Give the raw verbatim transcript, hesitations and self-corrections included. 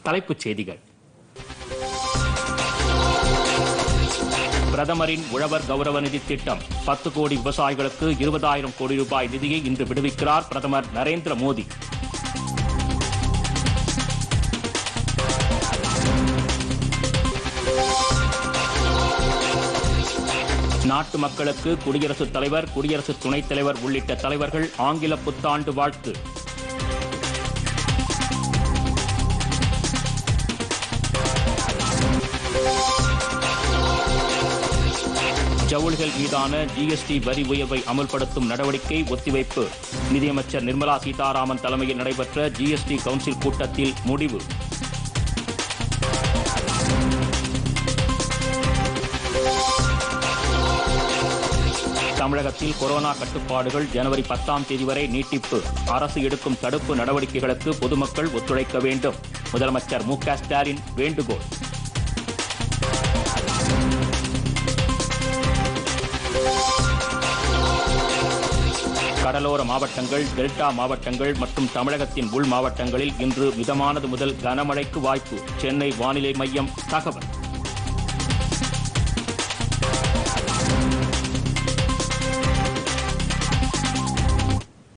தலைப்புச் செய்திகள். பிரதமரின் உழவர் கௌரவ நிதி திட்டம் பத்து கோடி விவசாயிகளுக்கு இருபதாயிரம் கோடி ரூபாய் நிதியை இன்று விடுவிக்கிறார் பிரதமர் நரேந்திர மோடி. நாட்டு மக்களுக்கு குடியரசுத் தலைவர், குடியரசு துணைத் தலைவர் உள்ளிட்ட தலைவர்கள் ஆங்கில புத்தாண்டு வாழ்த்து. ஜவுளிகள் மீதான ஜிஎஸ்டி வரி உயர்வை அமல்படுத்தும் நடவடிக்கை ஒத்திவைப்பு. நிதியமைச்சர் நிர்மலா சீதாராமன் தலைமையில் நடைபெற்ற ஜிஎஸ்டி கவுன்சில் கூட்டத்தில் முடிவு. தமிழகத்தில் கொரோனா கட்டுப்பாடுகள் ஜனவரி பத்தாம் தேதி வரை நீட்டிப்பு. அரசு எடுக்கும் தடுப்பு நடவடிக்கைகளுக்கு பொதுமக்கள் ஒத்துழைக்க வேண்டும். முதலமைச்சர் மு க ஸ்டாலின் வேண்டுகோள். கடலோர மாவட்டங்கள், டெல்டா மாவட்டங்கள் மற்றும் தமிழகத்தின் உள் மாவட்டங்களில் இன்று மிதமானது முதல் கனமழைக்கு வாய்ப்பு. சென்னை வானிலை மையம் தகவல்.